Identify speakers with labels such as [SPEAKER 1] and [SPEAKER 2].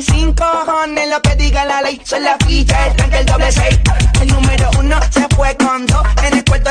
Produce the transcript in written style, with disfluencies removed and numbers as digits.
[SPEAKER 1] sin cojones lo que diga la ley. Soy la ficha, el tanque, el doble 6. El número 1 se fue con 2. En el cuarto